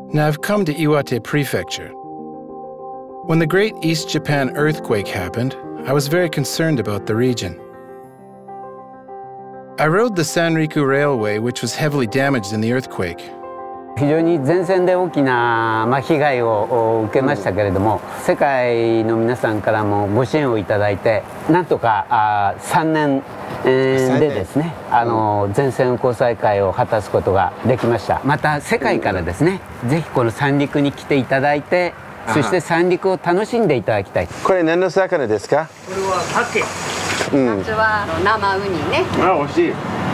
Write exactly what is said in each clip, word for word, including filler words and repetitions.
Now I've come to Iwate Prefecture. When the Great East Japan earthquake happened, I was very concerned about the region. I rode the Sanriku Railway, which was heavily damaged in the earthquake. 非常に前線で大きな、まあ、被害を受けましたけれども、世界の皆さんからもご支援をいただいて、なんとかあさんねん、えー、でですね、あの全線運行再開を果たすことができました。また世界からですね、ぜひこの三陸に来ていただいて、そして三陸を楽しんでいただきたい。 これ何の魚ですか？ これは鮭。 夏は生ウニね。 あ、美味しい。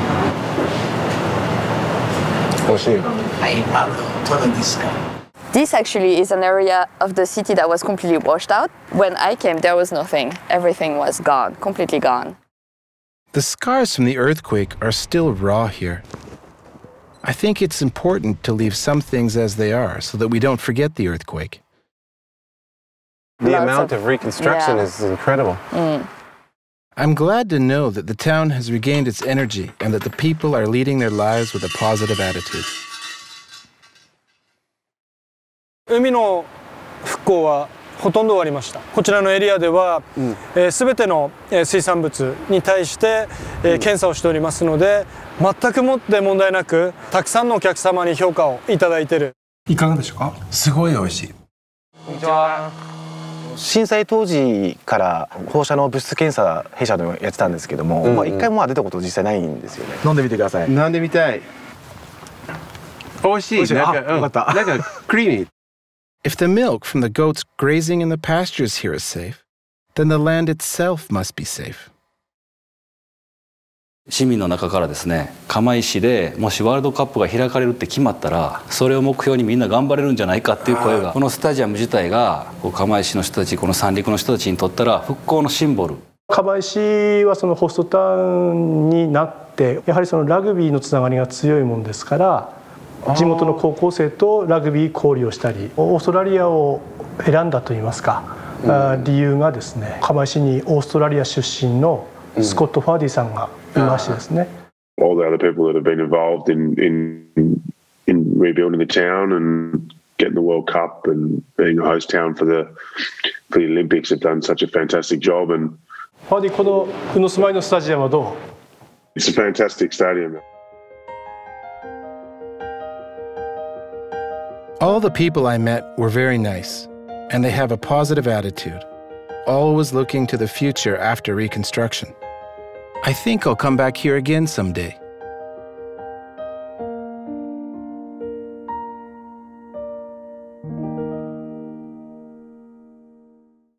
美味しい。 はい、ある。ただですか。 This actually is an area of the city that was completely washed out. When I came, there was nothing. Everything was gone, completely gone. The scars from the earthquake are still raw here. I think it's important to leave some things as they are so that we don't forget the earthquake. The Lots amount of, of reconstruction yeah. is incredible. Mm. I'm glad to know that the town has regained its energy and that the people are leading their lives with a positive attitude. 海の復興はほとんど終わりました。こちらのエリアでは、うんえー、全ての、えー、水産物に対して、えー、検査をしておりますので、全くもって問題なく、たくさんのお客様に評価をいただいている。いかがでしょうか？ すごい美味しい。 こんにちは。震災当時から放射能物質検査弊社でやってたんですけども、うんうん、まあ一回も出たこと実際ないんですよね。飲んでみてください。飲んでみたい。美味しい。なんか、うん、よかった。なんかクリーミー。 If the milk from the goats grazing in the pastures here is safe, then the land itself must be safe. 市民の中からですね、釜石でもしワールドカップが開かれるって決まったら、それを目標にみんな頑張れるんじゃないかっていう声が、このスタジアム自体が釜石の人たち、この三陸の人たちにとったら復興のシンボル。 釜石はそのホストタウンになって、やはりそのラグビーのつながりが強いもんですから。地元の高校生とラグビー交流をしたり、オーストラリアを選んだといいますか、うん、理由がですね、釜石にオーストラリア出身のスコット・ファーディさんがいましてですね。 All the other people that have been involved in in in rebuilding the town and getting the World Cup and being a host town for the for the Olympics have done such a fantastic job. And ファーディ、この宇野住まいのスタジアムはどう？ It's a fantastic stadium. All the people I met were very nice, and they have a positive attitude, always looking to the future after Reconstruction. I think I'll come back here again someday.